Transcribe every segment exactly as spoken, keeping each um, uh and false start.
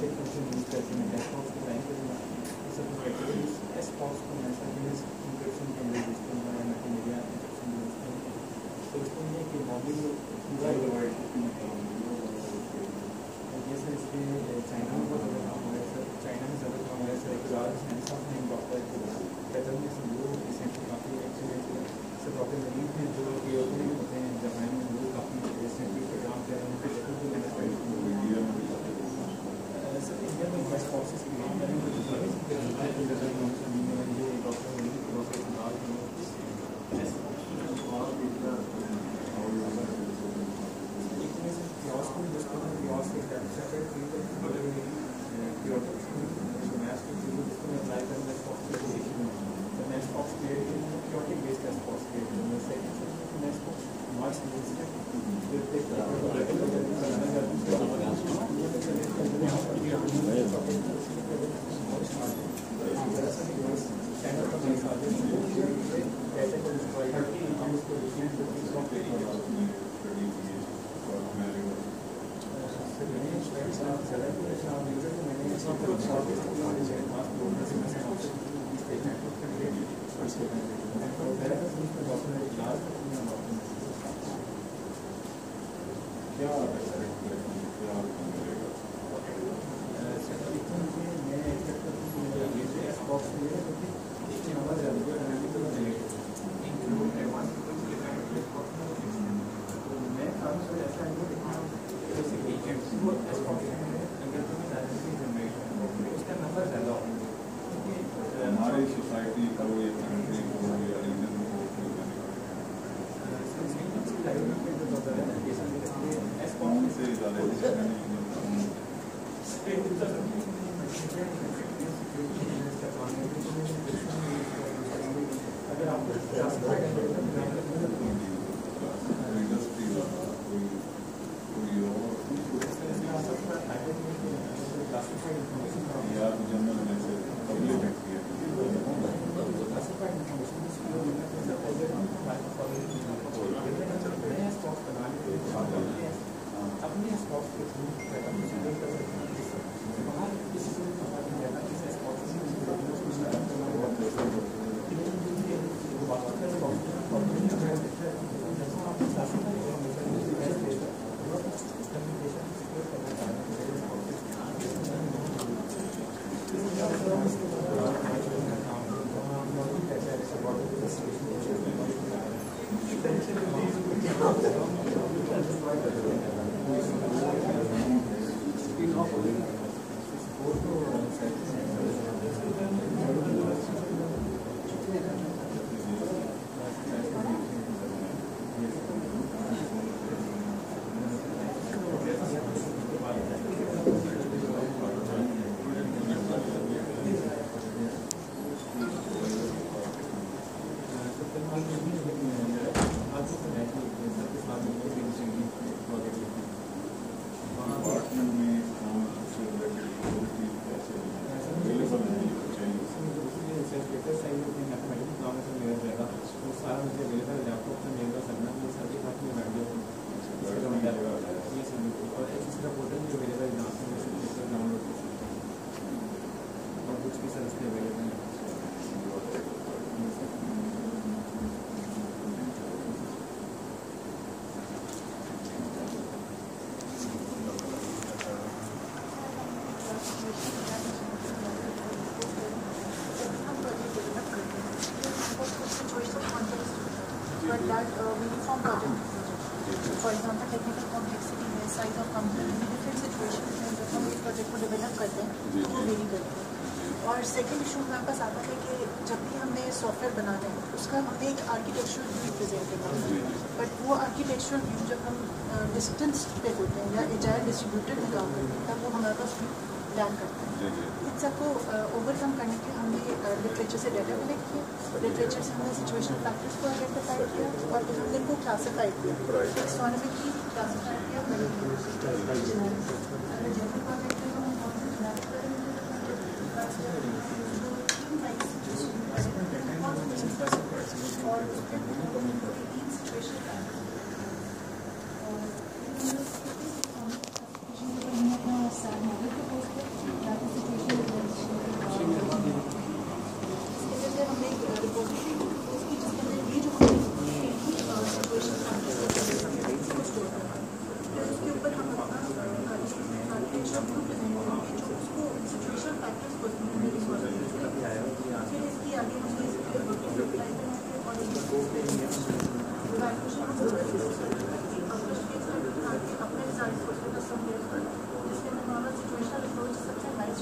Symbiotic function use करते हैं S box को टाइम करूँगा सब कैटेगरीज एस बॉक्स को मैं सर्विस इंक्रिप्शन के अंदर यूज करूँगा या मल्टीमीडिया इंक्रिप्शन यूज करूँगा। तो इसमें ये कि मॉड्यूल पूरा जैसे इसके चाइना में बहुत ज़्यादा काम हो रहा है सर, चाइना में ज़्यादा काम हो रहा है सर। एक large science of name doctor पैदल में से वो रिसेंटली काफ़ी एक्चुअली सर डॉक्टर मरीज हैं जो यूरोप में होते हैं जापान में, वो काफ़ी रिसेंटली प्रोग्राम कर रहे हैं उनके जगह को मैंने सर इंडिया में बेस्ट पॉलिसीज क्रिएट करेंगे ये डॉक्टर मरीज प्रोसेस इन्वॉल्व और सेकेंड इशू हमारे पास आता है कि जब भी हमने सॉफ्टवेयर बनाना है उसका हमने एक आर्किटेक्चरल व्यू प्रेजेंट करना है, बट वो आर्किटेक्चरल व्यू जब हम डिस्टेंस पे होते हैं या एजाइल डिस्ट्रीब्यूटेड में काम करते हैं तब वो हमारे पास प्लान करते हैं। इन सबको ओवरकम करने के लिए हमने लिटरेचर से डाटा कलेक्ट किया, लिटरेचर से हमने सिचुएशनल फैक्टर्स को आइडेंटिफाई किया और फिर हमने इनको क्लासीफाई किया, टेक्सोनॉमिकली क्लासीफाई किया। व्यू प्रेजेंट करेंगे जो उसको सिचुएशनल फैक्टर्स को फिर इसकी आगे हमने इसके वर्किंग अप्लाई करेंगे और अपने रिजल्ट को जिसके अंदर नॉर्मल सिचुएशनल अप्रोच सबसे हाईएस्ट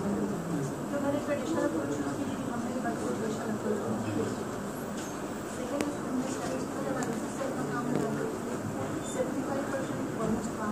तो मैंने ट्रेडिशनल अप्रोच यूज़ की थी हमने एक बार सिचुएशनल अप्रोच की सेकेंड हमने स्टैटिस्टिकल एनालिसिस से अपना काम लगाया सेवेंटी फाइव परसेंट ऑलमोस्ट काम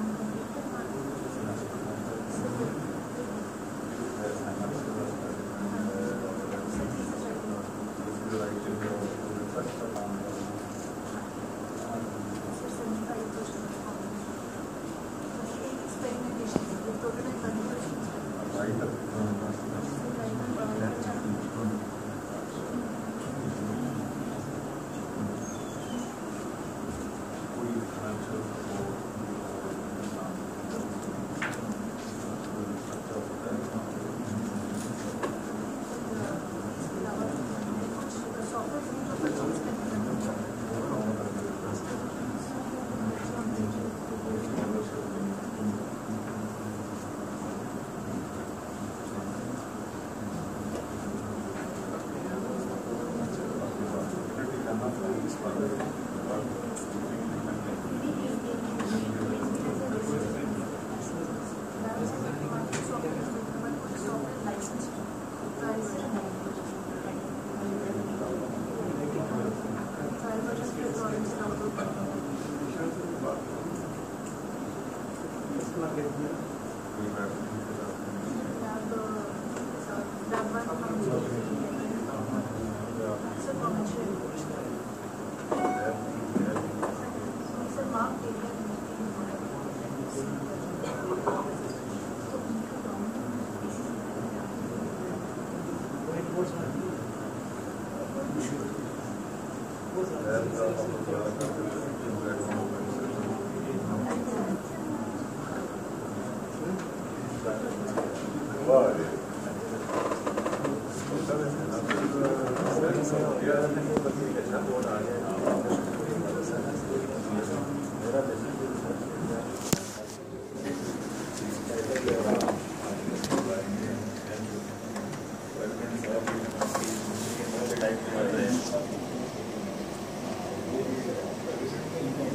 Thank you.